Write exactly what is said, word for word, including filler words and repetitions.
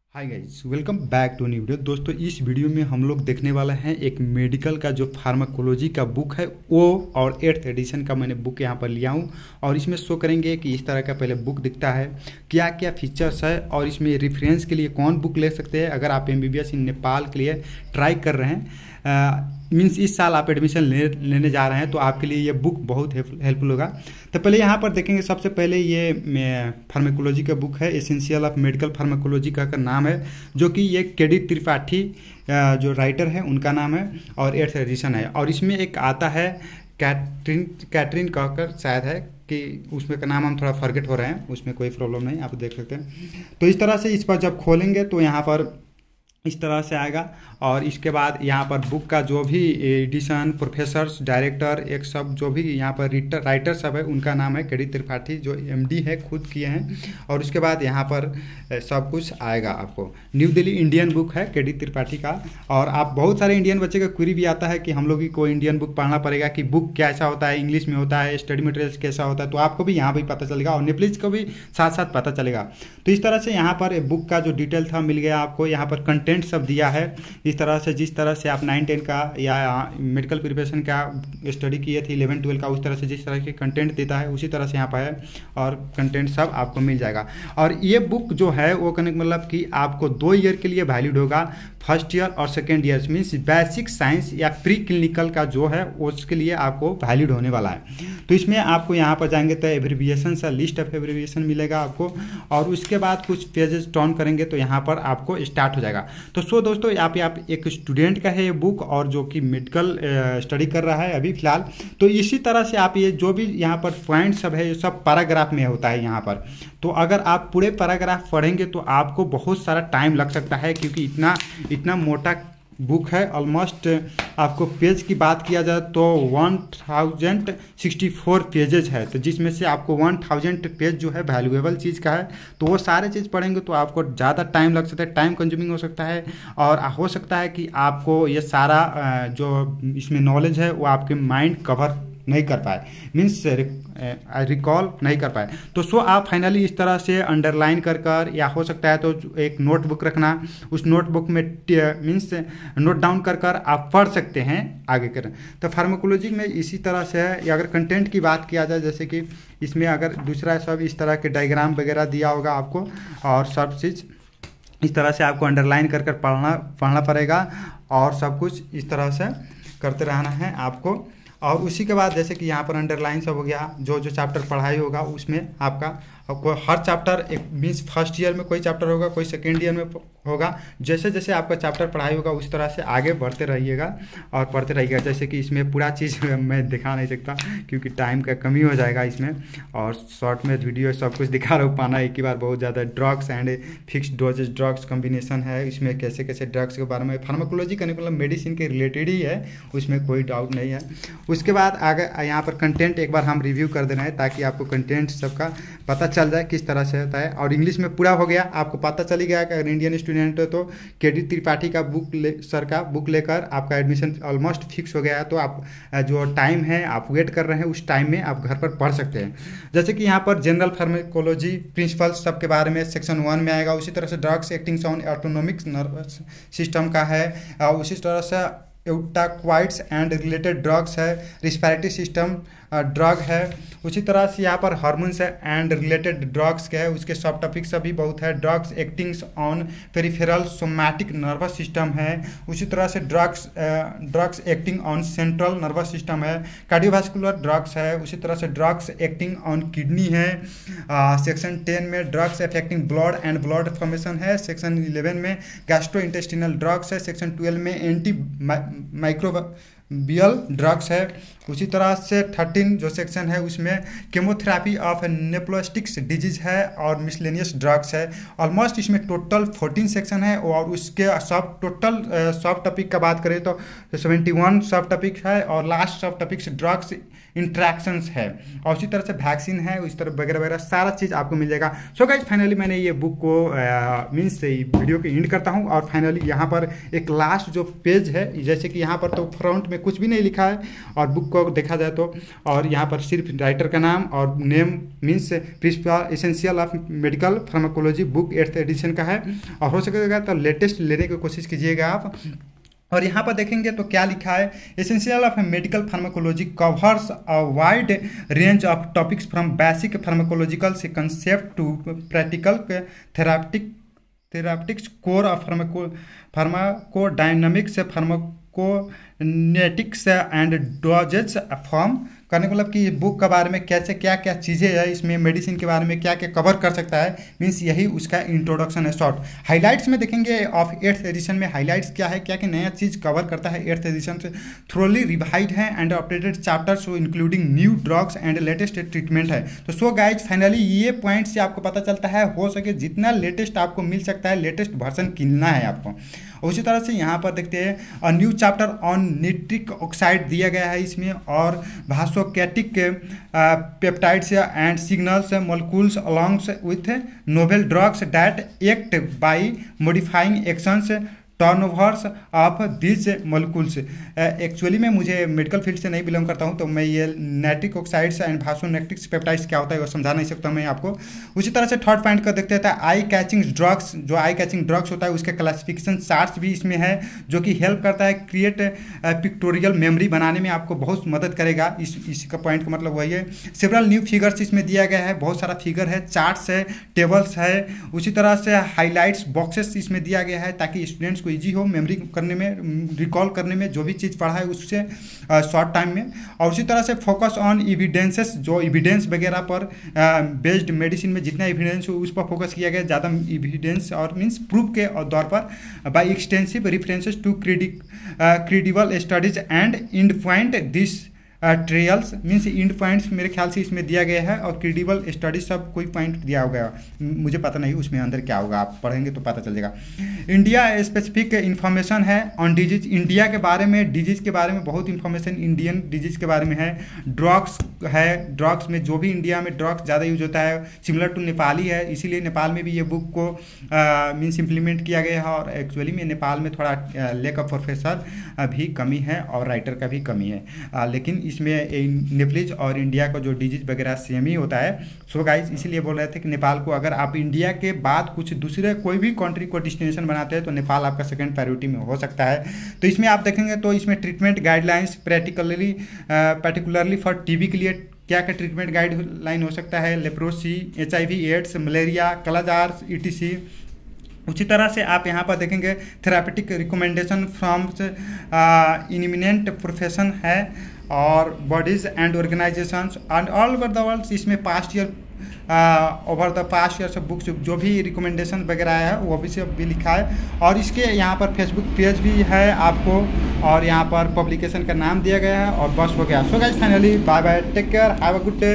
Hi guys, welcome back to new video. दोस्तों, इस video में हम लोग देखने वाले हैं एक मेडिकल का जो फार्माकोलॉजी का बुक है वो और एट्थ एडिशन का मैंने बुक यहाँ पर लिया हूँ और इसमें शो करेंगे कि इस तरह का पहले बुक दिखता है, क्या क्या फीचर्स है और इसमें रेफरेंस के लिए कौन बुक ले सकते हैं अगर आप एमबीबीएस इन नेपाल के लिए ट्राई कर रहे हैं। मीन्स इस साल आप एडमिशन ले, लेने जा रहे हैं तो आपके लिए ये बुक बहुत हेल्पफुल होगा। तो पहले यहाँ पर देखेंगे, सबसे पहले ये फार्माकोलॉजी का बुक है, एसेंशियल ऑफ मेडिकल फार्माकोलॉजी का, का नाम है, जो कि ये के डी त्रिपाठी जो राइटर है उनका नाम है और एट्थ एडिशन है। और इसमें एक आता है कैटरीन कैटरीन कहकर शायद है कि उसमें का नाम हम थोड़ा फॉरगेट हो रहे हैं, उसमें कोई प्रॉब्लम नहीं, आप देख सकते हैं। तो इस तरह से इस पर जब खोलेंगे तो यहाँ पर इस तरह से आएगा और इसके बाद यहाँ पर बुक का जो भी एडिशन, प्रोफेसर्स, डायरेक्टर, एक सब जो भी यहाँ पर रीटर राइटर सब है उनका नाम है के डी त्रिपाठी, जो एमडी है, खुद किए हैं। और उसके बाद यहाँ पर सब कुछ आएगा आपको। न्यू दिल्ली इंडियन बुक है के डी त्रिपाठी का। और आप बहुत सारे इंडियन बच्चे का क्वेरी भी आता है कि हम लोग को इंडियन बुक पढ़ना पड़ेगा कि बुक कैसा होता है, इंग्लिश में होता है, स्टडी मटेरियल्स कैसा होता है, तो आपको भी यहाँ पर पता चलेगा और नेप्लीज को भी साथ साथ पता चलेगा। तो इस तरह से यहाँ पर बुक का जो डिटेल था मिल गया आपको। यहाँ पर कंटेंट सब दिया है इस तरह से, जिस तरह से आप नाइन टेन का या मेडिकल प्रिपरेशन का स्टडी किए थे इलेवन ट्वेल्व का, उस तरह से जिस तरह के कंटेंट देता है उसी तरह से यहाँ पर है और कंटेंट सब आपको मिल जाएगा। और ये बुक जो है वो कहने का मतलब कि आपको दो ईयर के लिए वैलिड होगा, फर्स्ट ईयर और second year, means basic science या प्री क्लिनिकल का जो है उसके लिए आपको वैलिड होने वाला है। तो इसमें आपको यहाँ पर जाएंगे तो एब्रीविएशन सा लिस्ट ऑफ एब्रीविएशन मिलेगा आपको और उसके बाद कुछ पेजेस टर्न करेंगे तो यहाँ पर आपको स्टार्ट हो जाएगा। तो सो दोस्तों, यहाँ पे आप एक स्टूडेंट का है ये बुक और जो कि मेडिकल स्टडी कर रहा है अभी फिलहाल, तो इसी तरह से आप ये जो भी यहाँ पर पॉइंट सब है ये सब पैराग्राफ में होता है यहाँ पर। तो अगर आप पूरे पैराग्राफ पढ़ेंगे तो आपको बहुत सारा टाइम लग सकता है, क्योंकि इतना इतना मोटा बुक है। ऑलमोस्ट आपको पेज की बात किया जाए तो one thousand sixty four pages है, तो जिसमें से आपको वन थाउजेंड पेज जो है वैल्यूएबल चीज़ का है। तो वो सारे चीज़ पढ़ेंगे तो आपको ज़्यादा टाइम लग सकता है, टाइम कंज्यूमिंग हो सकता है और हो सकता है कि आपको ये सारा जो इसमें नॉलेज है वो आपके माइंड कवर नहीं कर पाए, मीन्स रिकॉल नहीं कर पाए। तो सो आप फाइनली इस तरह से अंडरलाइन कर कर या हो सकता है तो एक नोटबुक रखना, उस नोटबुक में मीन्स नोट डाउन कर कर आप पढ़ सकते हैं आगे करें। तो फार्माकोलॉजी में इसी तरह से है। अगर कंटेंट की बात किया जाए, जैसे कि इसमें अगर दूसरा सब इस तरह के डायग्राम वगैरह दिया होगा आपको और सब चीज़ इस तरह से आपको अंडरलाइन कर कर पढ़ना पढ़ना पड़ेगा और सब कुछ इस तरह से करते रहना है आपको। और उसी के बाद जैसे कि यहाँ पर अंडरलाइन सब हो गया, जो जो चैप्टर पढ़ाई होगा उसमें आपका कोई हर चैप्टर एक मीन्स फर्स्ट ईयर में कोई चैप्टर होगा, कोई सेकेंड ईयर में होगा। जैसे जैसे आपका चैप्टर पढ़ाई होगा उस तरह से आगे बढ़ते रहिएगा और पढ़ते रहिएगा। जैसे कि इसमें पूरा चीज़ मैं दिखा नहीं सकता क्योंकि टाइम का कमी हो जाएगा इसमें, और शॉर्ट में वीडियो सब कुछ दिखा रहा पाना एक ही बार बहुत ज़्यादा। Drugs and fixed doses drugs combination है इसमें, कैसे कैसे ड्रग्स के बारे में। फार्माकोलॉजी का मतलब मेडिसिन के रिलेटेड ही है, उसमें कोई डाउट नहीं है। उसके बाद आगे यहाँ पर कंटेंट एक बार हम रिव्यू कर दे रहे हैं ताकि आपको कंटेंट सबका पता चल जाए किस तरह से होता है। और इंग्लिश में पूरा हो गया, आपको पता चल गया कि अगर इंडियन स्टूडेंट है तो के डी त्रिपाठी का बुक ले सर का बुक लेकर आपका एडमिशन ऑलमोस्ट फिक्स हो गया है। तो आप जो टाइम है आप वेट कर रहे हैं उस टाइम में आप घर पर पढ़ सकते हैं। जैसे कि यहाँ पर जनरल फार्माकोलॉजी प्रिंसिपल्स सब के बारे में सेक्शन वन में आएगा। उसी तरह से drugs acting on autonomic nervous system का है, और उसी तरह से एउटाक्वाइड्स एंड रिलेटेड ड्रग्स है, रिस्पायरेटरी सिस्टम ड्रग है। उसी तरह से यहाँ पर हार्मोन्स है एंड रिलेटेड ड्रग्स के है, उसके सब टॉपिक सभी बहुत है। Drugs actings on peripheral somatic nervous system है। उसी तरह से drugs drugs acting on central nervous system है। कार्डियोवास्कुलर ड्रग्स है। उसी तरह से ड्रग्स एक्टिंग ऑन किडनी है। सेक्शन टेन में drugs affecting blood and blood formation है। सेक्शन इलेवन में गैस्ट्रो इंटेस्टिनल ड्रग्स है। सेक्शन ट्वेल्व में एंटी माइक्रो बियल ड्रग्स है। उसी तरह से थर्टीन जो सेक्शन है उसमें केमोथेरापी ऑफ नेप्लोस्टिक्स डिजीज है और मिसलेनियस ड्रग्स है। ऑलमोस्ट इसमें टोटल फोर्टीन सेक्शन है और उसके सब टोटल सब टॉपिक का बात करें तो सेवेंटी वन सब टॉपिक है और लास्ट सब टॉपिक्स ड्रग्स इंट्रैक्शंस है। और उसी तरह से वैक्सीन है, उस तरह वगैरह वगैरह सारा चीज़ आपको मिल जाएगा। सो गाइज फाइनली मैंने ये बुक को मीन्स वीडियो के एंड करता हूँ और फाइनली यहाँ पर एक लास्ट जो पेज है, जैसे कि यहाँ पर तो फ्रंट में में कुछ भी नहीं लिखा है और बुक को देखा जाए तो, और यहाँ पर सिर्फ राइटर का नाम और name means principal essential of medical pharmacology book eighth edition का है। और हो सकेगा तो लेटेस्ट लेने की कोशिश कीजिएगा आप। और यहाँ पर देखेंगे तो क्या लिखा है, essential of medical pharmacology covers a wide range of topics from basic pharmacological से concept to practical therapeutic therapeutics core of pharmaco pharmacodynamics pharmacokinetics and doses form करने को मतलब कि बुक के बारे में कैसे क्या क्या चीज़ें है, इसमें मेडिसिन के बारे में क्या क्या कवर कर सकता है, मीन्स यही उसका इंट्रोडक्शन है शॉर्ट। हाइलाइट्स में देखेंगे ऑफ एट्थ एडिशन में हाइलाइट्स क्या है, क्या क्या नया चीज़ कवर करता है एट्थ एडिशन से। थ्रोली रिवाइड है and updated chapters so including new drugs and latest treatment है। तो सो गाइज फाइनली ये पॉइंट से आपको पता चलता है हो सके जितना लेटेस्ट आपको मिल सकता है लेटेस्ट वर्जन किनना है आपको। उसी तरह से यहाँ पर देखते हैं a new chapter on nitric oxide दिया गया है इसमें, और vasoactive peptides and signals molecules alongs with novel drugs that act by modifying actions turnovers of this molecules. Actually में मुझे मेडिकल फील्ड से नहीं बिलोंग करता हूँ, तो मैं ये nitric oxides and vasoactive peptides क्या होता है वो समझा नहीं सकता मैं आपको। उसी तरह से थर्ड पॉइंट का देखते हैं आई कैचिंग ड्रग्स, जो आई कैचिंग ड्रग्स होता है उसके क्लासिफिकेशन चार्ट्स भी इसमें है, जो कि हेल्प करता है क्रिएट पिक्टोरियल मेमोरी बनाने में, आपको बहुत मदद करेगा। इस इसका पॉइंट का मतलब वही है। सेवरल न्यू फिगर्स इसमें दिया गया है, बहुत सारा फिगर है, चार्ट्स है, टेबल्स है। उसी तरह से हाईलाइट्स बॉक्सेस इसमें दिया गया है ताकि स्टूडेंट्स को ईजी हो मेमोरी करने में, रिकॉल करने में, जो भी चीज़ पढ़ा है उससे शॉर्ट टाइम में। और उसी तरह से फोकस ऑन एविडेंसेस, जो एविडेंस वगैरह पर बेस्ड मेडिसिन में जितना एविडेंस हो उस पर फोकस किया गया, ज़्यादा एविडेंस और मीन्स प्रूफ के दौर पर by extensive references to credible studies and end point this trials means end points मेरे ख्याल से इसमें दिया गया है, और क्रेडिबल स्टडीज सब कोई पॉइंट दिया होगा, मुझे पता नहीं उसमें अंदर क्या होगा, आप पढ़ेंगे तो पता चल जाएगा। इंडिया स्पेसिफिक इन्फॉर्मेशन है ऑन डिजीज, इंडिया के बारे में डिजीज के बारे में बहुत इंफॉर्मेशन इंडियन डिजीज के बारे में है। ड्रग्स है, ड्रग्स में जो भी इंडिया में ड्रग्स ज़्यादा यूज होता है सिमिलर टू नेपाली है, इसीलिए नेपाल में भी ये बुक को मीन्स इम्प्लीमेंट किया गया है। और एक्चुअली में नेपाल में थोड़ा लेक ऑफ प्रोफेसर भी कमी है और राइटर का भी कमी है, आ, लेकिन इसमें नेपलीज और इंडिया का जो डिजीज वगैरह सेम ही होता है। सो गाइज इसीलिए बोल रहे थे कि नेपाल को अगर आप इंडिया के बाद कुछ दूसरे कोई भी कंट्री को डेस्टिनेशन बनाते हैं तो नेपाल आपका सेकंड प्रायोरिटी में हो सकता है। तो इसमें आप देखेंगे तो इसमें treatment guidelines practically particularly for TB के लिए क्या क्या ट्रीटमेंट गाइडलाइन हो सकता है, leprosy, H I V AIDS, malaria, kala-azar, E T C. उसी तरह से आप यहाँ पर देखेंगे therapeutic recommendation from eminent profession है, और bodies and organisations and all over the world. इसमें past year over the past year सब बुक्स जो भी रिकमेंडेशन वगैरह है वो भी सब भी लिखा है। और इसके यहाँ पर फेसबुक पेज भी है आपको, और यहाँ पर पब्लिकेशन का नाम दिया गया है, और बस हो गया। So guys finally bye bye, take care, have a good day.